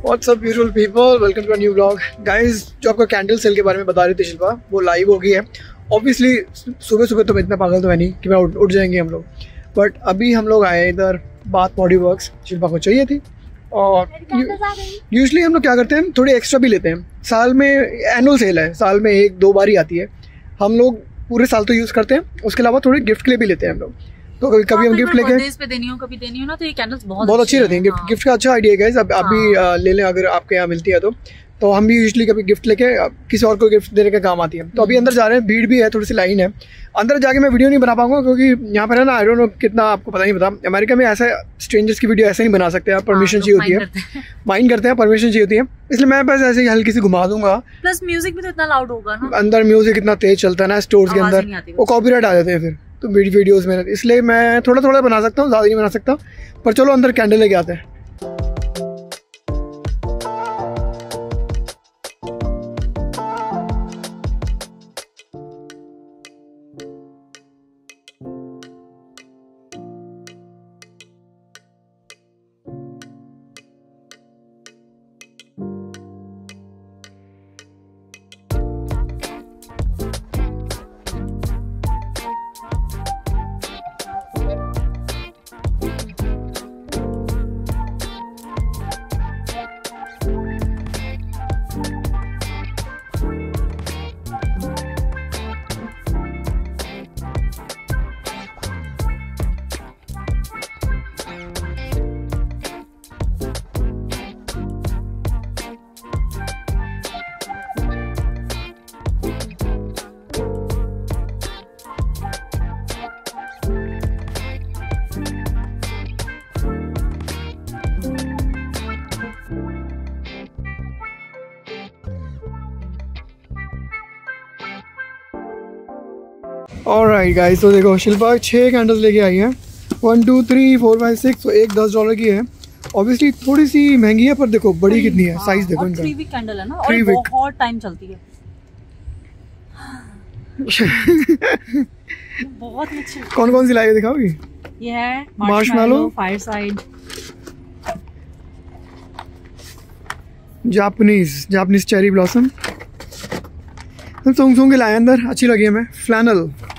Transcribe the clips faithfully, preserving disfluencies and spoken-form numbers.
What's up beautiful people, welcome to a new vlog. Guys, जो आपको candle cell के बारे में बता रही थी शिल्पा, वो लाइव हो गई है. ऑब्वियसली सुबह सुबह तो मैं इतना पागल तो है नहीं कि मैं उठ उठ जाएंगे हम लोग, बट अभी हम लोग आए इधर बात बॉडी वर्क्स. शिल्पा को चाहिए थी और यूजली हम लोग क्या करते हैं, थोड़ी एक्स्ट्रा भी लेते हैं. साल में एनुअल सेल है, साल में एक दो बार ही आती है. हम लोग पूरे साल तो यूज़ करते हैं, उसके अलावा थोड़े गिफ्ट के लिए भी लेते हैं हम लोग. तो कभी कभी हम गिफ्ट लेके पे देनी हो कभी देनी हो ना, तो ये कैंडल्स बहुत बहुत अच्छी रहती हैं. गिफ्ट गिफ्ट का अच्छा आइडिया है गाइस. अब आप भी ले लें अगर आपके यहाँ मिलती है तो तो हम भी यूजुअली कभी गिफ्ट लेके किसी और को गिफ्ट देने का काम आती है. तो अभी अंदर जा रहे हैं, भीड़ भी है, थोड़ी सी लाइन है. अंदर जाके मैं वीडियो नहीं बना पाऊंगा क्योंकि यहाँ पर है ना, आई डोंट नो कितना आपको पता नहीं पता, अमेरिका में ऐसा स्ट्रेंजर्स की वीडियो ऐसे नहीं बना सकते आप, परमिशन चाहिए होती है, माइंड करते हैं, परमिशन चाहिए होती है. इसलिए मैं बस ऐसे ही हल्की सी घुमा दूंगा. प्लस म्यूजिक भी तो इतना लाउड होगा ना, अंदर म्यूजिक इतना तेज चलता है ना स्टोर्स के अंदर, वो कॉपीराइट आ जाते हैं फिर तो वीडियोस में. इसलिए मैं थोड़ा थोड़ा बना सकता हूँ, ज़्यादा नहीं बना सकता. पर चलो अंदर कैंडल लेके आते हैं. ऑलराइट गाइस, तो देखो शिल्पा छः कैंडल्स लेके आई हैं. One two three four five six, तो एक दस डॉलर की है. ऑब्वियसली थोड़ी सी महंगी है, पर देखो बड़ी कितनी है, साइज देखो इनका. थ्री वीक कैंडल है ना, और बहुत टाइम चलती है. बहुत अच्छी. कौन कौन सी लाई है दिखाओगी? ये है marshmallow, fireside, Japanese Japanese cherry blossom. Song song के लाए अंदर, अच्छी लगी हमें. फ्लैनल,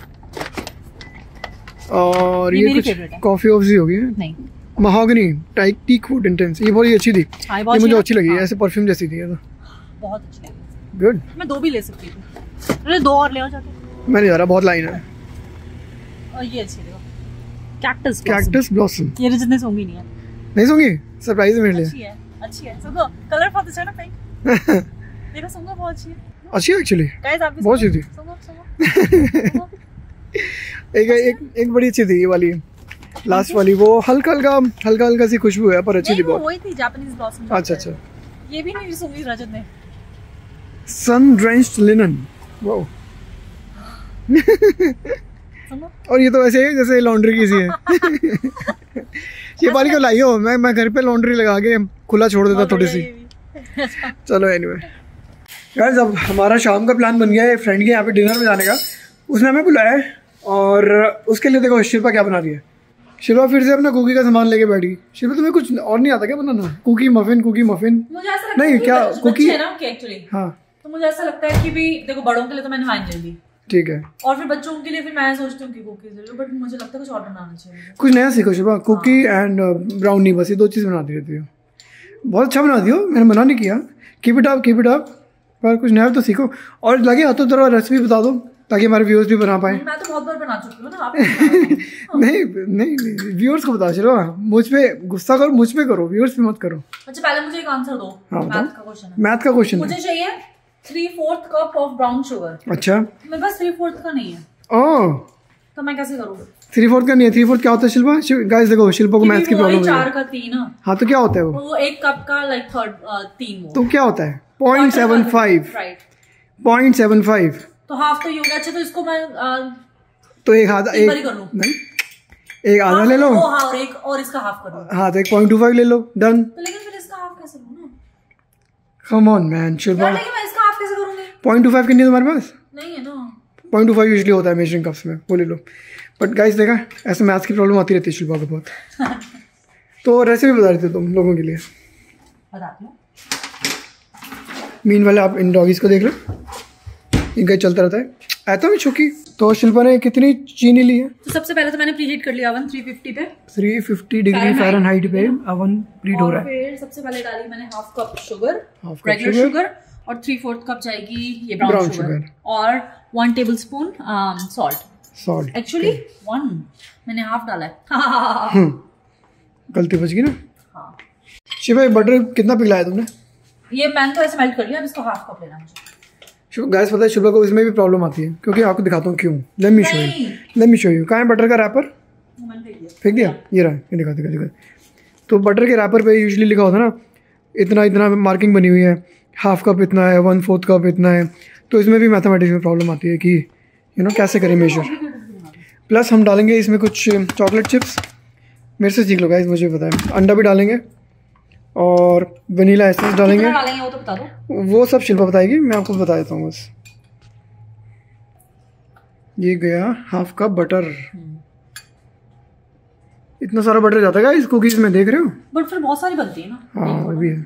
और ये, ये कुछ कॉफी ऑफ सी होगी. नहीं, mahogany teak teak wood intense, ये बहुत ही अच्छी थी. ये मुझे अच्छी लगी. हाँ. ऐसे परफ्यूम जैसी थी ये तो बहुत अच्छी लगी. गुड. मैं दो भी ले सकती थी. अरे दो और ले आओ जाके. मैं नहीं जा रहा, बहुत लाइन है. और ये अच्छी देखो, कैक्टस कैक्टस ब्लॉसम. ये जितने सोंगी नहीं है. नहीं सोंगी, सरप्राइज है मेरे लिए. अच्छी है, अच्छी है. सुनो, कलर बहुत अच्छा है ना, पिंक. देखो सोंगा बहुत अच्छी है. अच्छी है एक्चुअली, बहुत अच्छी थी. एक एक एक बड़ी अच्छी थी ये वाली, लास्ट वाली. वो हल्का हल्का हल्का हल्का सी खुशबू है, पर अच्छी थी बहुत. वही थी जापानीज ब्लॉसम. अच्छा अच्छा. ये भी नहीं सुनी रजत ने. Sun drenched linen. वाओ. और ये तो वैसे ही जैसे लॉन्ड्री की सी है. ये वाली क्यों लाई हो? मैं मैं घर पे लॉन्ड्री लगा के खुला छोड़ देता थोड़ी सी. चलो एनीवे गाइस, अब हमारा शाम का प्लान बन गया है फ्रेंड के यहाँ पे डिनर में जाने का. उसने हमें बुलाया है और उसके लिए देखो शिल्पा क्या बना रही है. शिल्पा फिर से अपना कुकी का सामान लेके बैठी. शिल्पा तुम्हें कुछ और नहीं आता क्या बनाना? Cookie muffin, cookie muffin. मुझे ऐसा लगता नहीं है क्या कुकी है ना एक्चुअली. हाँ, तो मुझे ऐसा लगता है कि भी देखो बड़ों के लिए तो मैंने वाइन ले ली, ठीक है, और फिर बच्चों के लिए फिर मैं सोचती हूँ कि कुकीज ले लो, बट मुझे लगता है कुछ और बनाना चाहिए. कुछ नया सीखो शिल्पा. कुकी एंड ब्राउनी, बस ये दो चीज़ बनाती रहती हो. बहुत अच्छा बनाती हो, मैंने मना नहीं किया. Keep it up, keep it up. पर कुछ नया तो सीखो. और लगे हाथों तरह रेसिपी बता दो ताकि हमारे व्यूअर्स भी बना पाए. मैं तो बहुत बार बना चुकी हूँ ना. आप नहीं नहीं व्यूअर्स को बता. चलो मुझ पे गुस्सा करो, मुझ पे करो, व्यूअर्स पे मत करो. अच्छा पहले मुझे एक आंसर दो. हाँ, मैथ का क्वेश्चन है. मैथ का क्वेश्चन मुझे चाहिए three fourth cup of brown sugar. अच्छा, मेरे पास थ्री फोर्थ का नहीं है. ओह, तो मैं कैसे करूँ? थ्री फोर्थ का नहीं है. थ्री फोर्थ क्या होता है शिल्पा? गाइस देखो शिल्पा को मैथ्स की प्रॉब्लम है. चार का तीन. हाँ, तो क्या होता है वो? वो एक कप का लाइक थर्ड तीन. तो क्या होता है? Point seven five. Point seven five. तो हाफ तो ये हो गया. अच्छा, तो इसको मैं आ, तो एक आधा एक नहीं एक आधा ले लो. हाँ, और एक और इसका हाफ कर लो. हाँ, तो एक पॉइंट टू फाइव ले लो. डन. तो लेकिन फिर इसका हाफ कैसे लूं ना? कम ऑन मैन शिल्पा, लेकिन मैं इसका हाफ कैसे करूंगी? पॉइंट टू फाइव कितनी है तुम्हारे पास? नहीं है ना. पॉइंट टू फाइव यूजली होता है मेजरिंग कप्स में, वो ले लो. बट गाइस देखा, ऐसे मैथ्स की प्रॉब्लम आती रहती है शिल्पा को बहुत. तो रेसिपी बता रहे थे तुम लोगों के लिए. बताती हूँ. मीन वाले आप इन डॉगीज को देख लो, इनका चलता रहता है ऐसा भी छुकी। तो शिल्पा ने कितनी चीनी ली है? तो सबसे पहले तो मैंने प्रीहीट कर लिया ओवन तीन सौ पचास पे, तीन सौ पचास डिग्री फ़ारेनहाइट पे ओवन प्रीहीट हो रहा है। फिर सबसे पहले डाली मैंने half cup sugar, regular sugar, और थ्री फोर्थ कप जाएगी ये ब्राउन शुगर, और one tablespoon salt. Salt actually one मैंने हाफ डाला है। गलती बच गई ना। हाँ। शिवा बटर कितना पिघलाया तुमने? ये मैंने तो ऐसे मेल्ट कर लिया, अब इसको हाफ कप लेना मुझे। गाइस पता है शिल्पा को इसमें भी प्रॉब्लम आती है, क्योंकि आपको दिखाता हूँ क्यों। Let me show you, let me show you. कहाँ है बटर का रैपर? फेंक दिया, ये रहा, ये दिखा दिखा दिखा। तो बटर के रैपर पे यूजुअली लिखा होता है ना, इतना इतना मार्किंग बनी हुई है, हाफ कप इतना है, वन फोर्थ कप इतना है। तो इसमें भी मैथमेटिक्स में प्रॉब्लम आती है कि यू नो कैसे करें मेजर। प्लस हम डालेंगे इसमें कुछ चॉकलेट चिप्स, मेरे से सीख लो गाइस, मुझे पता है। अंडा भी डालेंगे और वनीला एसेंस डालेंगे। डालेंगे वो तो बता दो। वो सब शिल्पा बताएगी, मैं आपको बता देता हूँ बस। ये गया हाफ कप बटर। इतना सारा बटर जाता है इस कुकीज में, देख रहे हो? बट फिर बहुत सारी बनती है ना। हाँ वो भी है।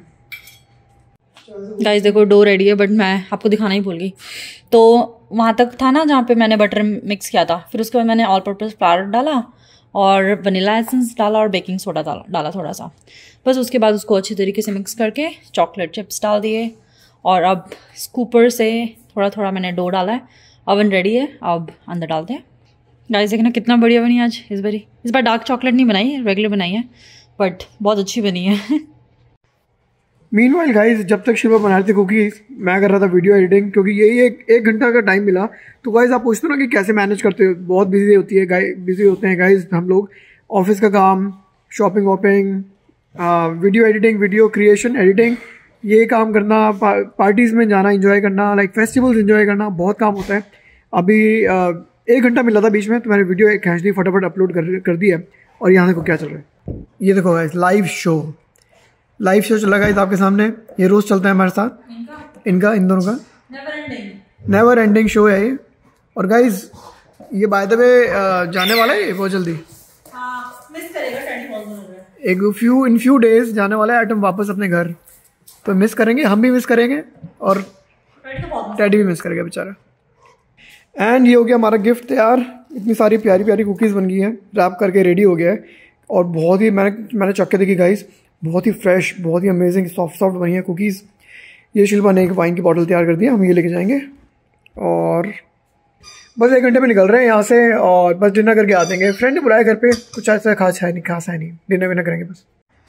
गाइस देखो डो रेडी है, बट मैं आपको दिखाना ही भूल गई। तो वहाँ तक था ना जहाँ पे मैंने बटर मिक्स किया था, फिर उसके बाद मैंने ऑल पर्पस फ्लावर डाला और वनीला एसेंस डाला और बेकिंग सोडा डाला डाला थोड़ा सा। बस उसके बाद उसको अच्छी तरीके से मिक्स करके चॉकलेट चिप्स डाल दिए, और अब स्कूपर से थोड़ा थोड़ा मैंने डो डाला है। ओवन रेडी है, अब अंदर डालते हैं। गाइस देखना कितना बढ़िया बनी आज इस बारी। इस बार डार्क चॉकलेट नहीं बनाई है, रेगुलर बनाई है, बट बहुत अच्छी बनी है। मीनवाइल गाइस जब तक शिल्पा बना रही थी कुकीज, मैं कर रहा था वीडियो एडिटिंग, क्योंकि यही एक एक घंटा का टाइम मिला। तो गाइस आप पूछते हो ना कि कैसे मैनेज करते हो, बहुत बिजी होती है गाइस, बिजी होते हैं गाइस हम लोग। ऑफिस का काम, शॉपिंग वॉपिंग, video editing, video creation editing, ये काम करना, पा, पार्टीज़ में जाना, एंजॉय करना, लाइक फेस्टिवल्स एंजॉय करना, बहुत काम होता है। अभी uh, एक घंटा मिला था बीच में, तो मैंने वीडियो खींच दी, फटाफट अपलोड कर कर दी है। और यहाँ देखो क्या चल रहा है, ये देखो guys live show, live show चला गाइस आपके सामने। ये रोज चलता है हमारे साथ, इनका इनका इन दोनों का never ending never ending show है ये। और गाइस ये बाय द वे जाने वाला है बहुत जल्दी, मिस करेगा, एक फ्यू इन फ्यू डेज जाने वाला है एटम वापस अपने घर। तो मिस करेंगे, हम भी मिस करेंगे और टैडी भी मिस करेगा बेचारा। एंड ये हो गया हमारा गिफ्ट तैयार। इतनी सारी प्यारी प्यारी कुकीज़ बन गई हैं, रैप करके रेडी हो गया है। और बहुत ही मैंने मैंने चख के देखी गाइस, बहुत ही फ्रेश, बहुत ही अमेजिंग सॉफ्ट सॉफ्ट बनी है कुकीज़। ये शिल्पा ने एक वाइन की बॉटल तैयार कर दिया, हम ये लेके जाएंगे और बस एक घंटे में निकल रहे हैं यहाँ से, और बस डिनर करके आ जाएंगे। फ्रेंड ने बुलाया घर पे, कुछ ऐसा खास है नहीं, खास है नहीं, डिनर विनर करेंगे बस।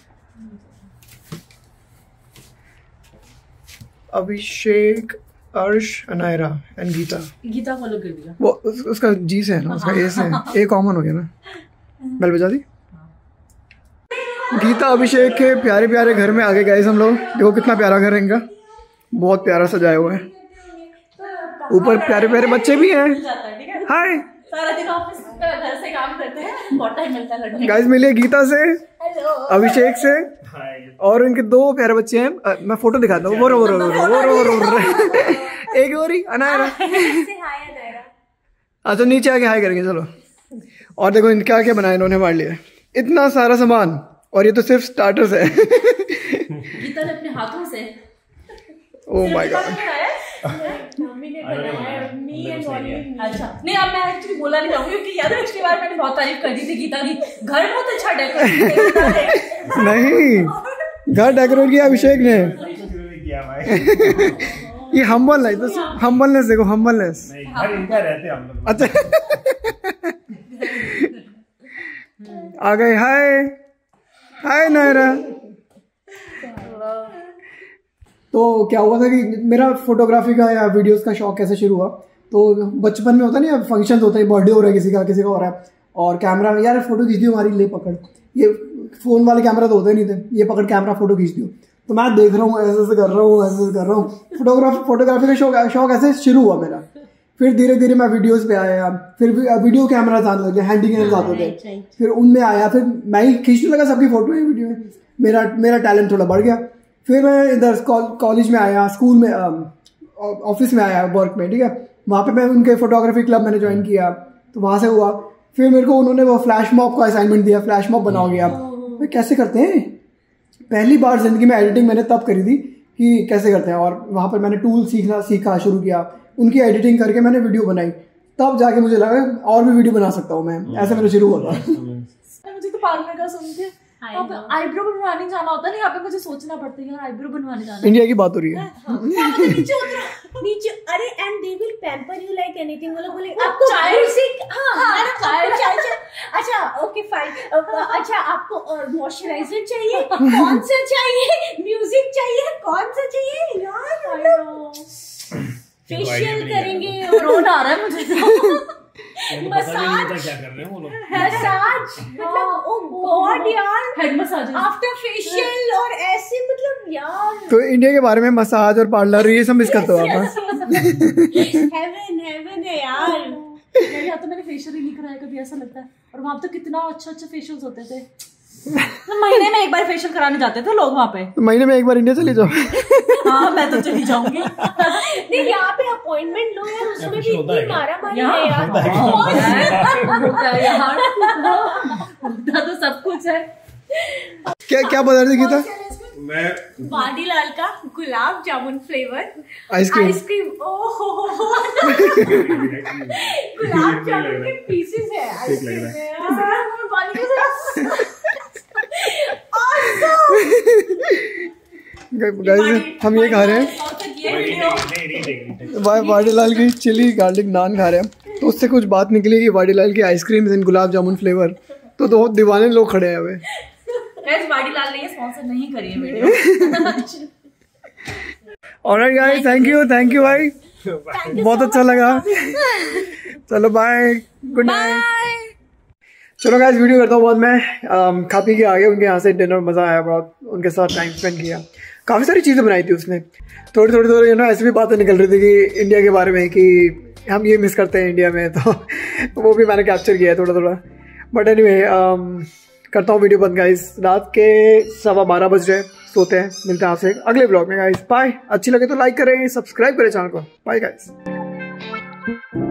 अभिषेक, अर्श, अनायरा एंड गीता। गीता फॉलो कर दिया वो उस, उसका जी से है ना, उसका ए से है, ए कॉमन हो गया ना। बेल बजा दी। गीता अभिषेक के प्यारे प्यारे घर में आ गए गाइस हम लोग। देखो कितना प्यारा घर है इनका, बहुत प्यारा सजाया हुआ है। ऊपर प्यारे प्यारे बच्चे भी हैं। हाय, सारा दिन ऑफिस घर से काम करते हैं, बहुत टाइम मिलता है लड़ने। गाइस मिलिए गीता से, अभिषेक से, और इनके दो प्यारे बच्चे हैं। आ, मैं फोटो दिखाता हूँ। वो रो रो रो रो रो रो रो एक और ही अनायरा। अच्छा नीचे आके हाय करेंगे चलो। और देखो इनके क्या क्या बनाया इन्होंने हमारे लिए, इतना सारा सामान, और ये तो सिर्फ स्टार्टर्स है। गीता ने अपने हाथों से, ओह माय गॉड, मम्मी ने बनाया। अच्छा नहीं, अब मैं एक्चुअली बोला नहीं चाहूंगी, क्योंकि याद है पिछली बार मैंने बहुत तारीफ कर दी थी गीता की, घर बहुत अच्छा डेकोरेट। नहीं, घर डेकोरेट किया अभिषेक ने। ये हम्बल है, तो हम्बलनेस देखो, हम्बलनेस। घर इनका रहते हम लोग। अच्छा आ गए। हाय हाय नायरा। तो क्या हुआ था कि मेरा फोटोग्राफी का या वीडियोस का शौक कैसे शुरू हुआ, तो बचपन में होता नहीं, अब फंक्शन होते हैं, बर्थडे हो रहा है किसी का, किसी का हो रहा है, और कैमरा में यार फोटो खींच दियो हमारी, ले पकड़, ये फोन वाले कैमरा तो होते नहीं थे, ये पकड़ कैमरा फोटो खींच दियो। तो मैं देख रहा हूँ, ऐसे ऐसे कर रहा हूँ, ऐसे ऐसे कर रहा हूँ, फोटोग्राफी फोटोग्राफी का शौक शौक ऐसे शुरू हुआ मेरा। फिर धीरे धीरे मैं वीडियोस पे आया, फिर वीडियो कैमराज आने लगे, हैंडी कैमराज आते थे, फिर उनमें आया, फिर मैं ही खींचने लगा सबकी फोटो है वीडियो में। मेरा मेरा टैलेंट थोड़ा बढ़ गया। फिर मैं इधर कॉलेज में आया, स्कूल में, ऑफिस में आया, वर्क में, ठीक है, वहाँ पे मैं उनके फोटोग्राफी क्लब मैंने ज्वाइन किया, तो वहाँ से हुआ। फिर मेरे को उन्होंने वो फ्लैश मॉब का असाइनमेंट दिया, फ्लैश मॉब बनाओगे आप। भाई कैसे करते हैं, पहली बार जिंदगी में एडिटिंग मैंने तब करी थी कि कैसे करते हैं, और वहाँ पर मैंने टूल सीखना सीखा शुरू किया, उनकी एडिटिंग करके मैंने वीडियो बनाई, तब जाके मुझे लगा और भी वीडियो बना सकता हूँ मैं, ऐसे मेरा शुरू होता। मुझे तो पार्लर का सुन के अब आईब्रो बनवाने जाना होता है ना, यहाँ पे मुझे सोचना पड़ता है यार आईब्रो बनवाने जाना। इंडिया की बात हो रही है। नीचे उतरो नीचे, अरे and they will pamper you like anything. वो लोग बोले आपको बेसिक, हाँ चाय चाय अच्छा ओके फाइन, अच्छा आपको मॉइस्चराइजर चाहिए, कौन सा चाहिए, म्यूजिक चाहिए, कौन सा चाहिए यार, फेशियल करेंगे, रोन आ रहा है मुझे। मसाज क्या कर रहे हैं वो लोग, मसाज मतलब ओ गॉड यार, हेड मसाज आफ्टर फेशियल और ऐसे, मतलब यार। तो इंडिया के बारे में मसाज और पार्लर ये सब मिस करते हो आप? हेवन हेवन है यार। यहाँ तो मैंने फेशियल ही नहीं कराया कभी, ऐसा लगता है। और वहाँ तो कितना अच्छा अच्छा फेशियल्स होते थे, महीने में एक बार फेशियल कराने जाते थे लोग वहाँ पे। महीने में एक बार इंडिया चली जाओ। हाँ मैं तो चली जाऊंगी। नहीं यहाँ पे अपॉइंटमेंट लो यार, उसमें भी इतनी मारा मारी है यार। होता तो सब कुछ है। क्या क्या बता रही थी गीता? मैं वाडीलाल का gulab jamun flavour ice cream ice cream ओहो गुलाब जामुन के पीसेस है आइसक्रीम में। गाइस हम ये खा रहे हैं, वाडीलाल की चिली गार्लिक नान खा रहे हैं, तो उससे कुछ बात निकली कि वाडीलाल की आइसक्रीम इन गुलाब जामुन फ्लेवर, तो दो दीवाने लोग खड़े हैं हुए। वाडीलाल ने स्पॉन्सर नहीं करी है video. Alright guys, thank you thank you भाई, बहुत अच्छा लगा। चलो बाय, गुड नाइट। चलो गाइस वीडियो करता हूँ बहुत मैं। खा पी के आ गए उनके यहाँ से, डिनर मज़ा आया बहुत, उनके साथ टाइम स्पेंड किया, काफ़ी सारी चीज़ें बनाई थी उसने, थोड़ी थोड़ी थोड़ी ना ऐसी भी बातें निकल रही थी कि इंडिया के बारे में कि हम ये मिस करते हैं इंडिया में, तो वो भी मैंने कैप्चर किया है थोड़ा थोड़ा। बट एनीवे करता हूँ वीडियो बंद गाइस, रात के सवा बारह बज रहे, सोते हैं, मिलते हैं आपसे अगले ब्लॉग में गाइस, बाय। अच्छी लगे तो लाइक करें, सब्सक्राइब करें चैनल को, बाय गाइस।